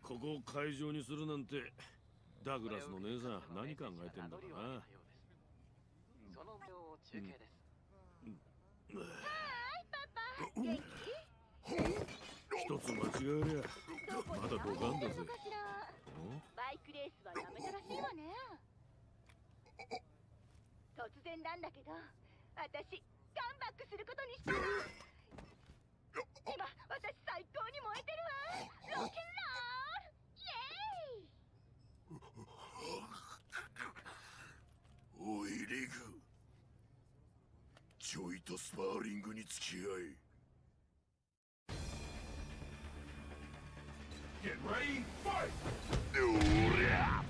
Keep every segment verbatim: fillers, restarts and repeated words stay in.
ここを会場にするなんてダグラスの姉さん何考えてんだろうな。 その模様を中継です。 はーい、パパ。元気？ 一つ間違えりゃまだドカンだぜ。 バイクレースはやめたらしいわね。突然なんだけど、私カムバックすることにしたの。今私最高に燃えてるわ。ロッキンロールイエーイ。 おいリグ、ちょいとスパーリングに付き合い。Get ready, fight! おりゃ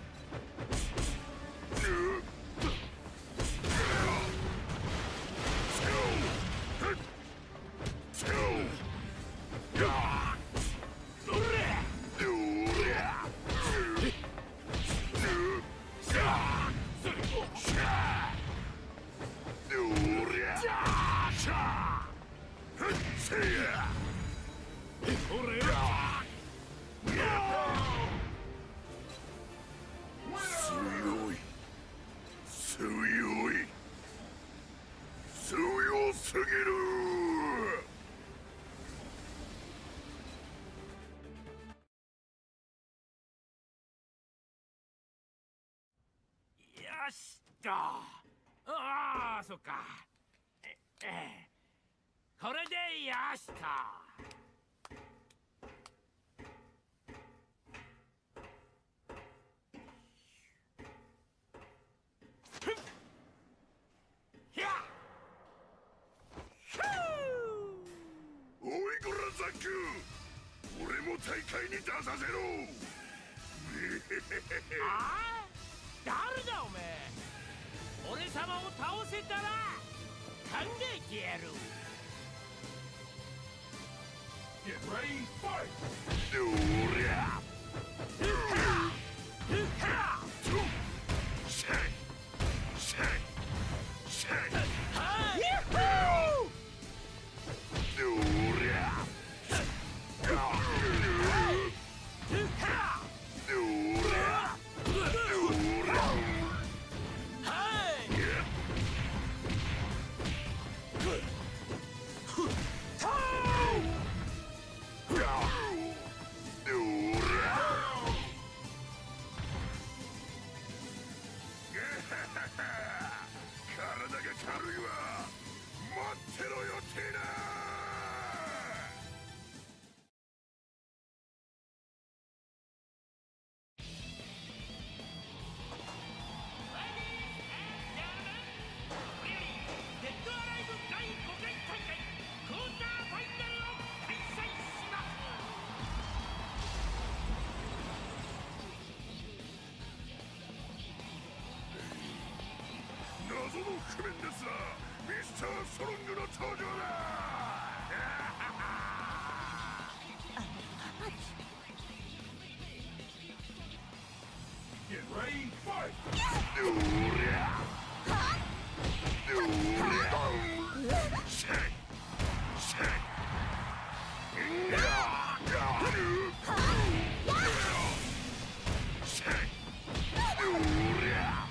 よしと。ああ、そっか。ええこれでよしと。 おいこらザック、俺も大会に出させろ。 ああ、誰だおめえ。俺様を倒せたら考えてやる。 Get ready, fight! おりゃシェイシェイシェイ謎の覆面ですらミスターストロングの登場だ。Get ready, fight! おりゃおりゃシェイシェイシェイおりゃ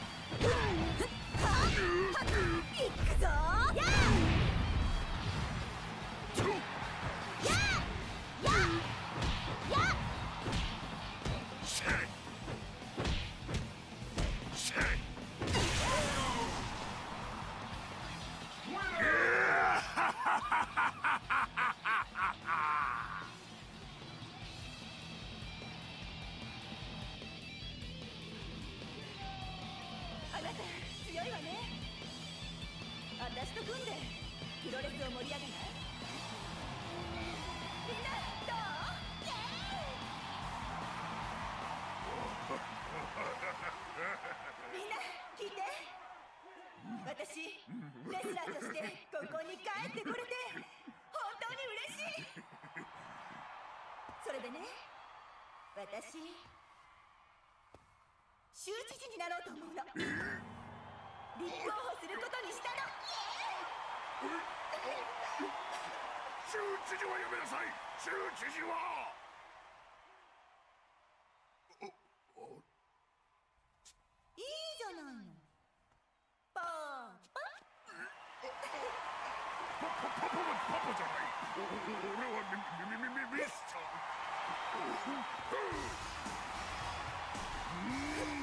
行くぞ。やあなた強いわね。私と組んでプロレスを盛り上げない？みんなどう？イエーイ！みんな聞いて。私レスラーとしてここに帰ってこれて本当に嬉しい。それでね、私州知事になろうと思うの。立候補することにしたの。 州知事はやめなさい。州知事はパパはパパじゃない。お俺はミミミミミミスター。うん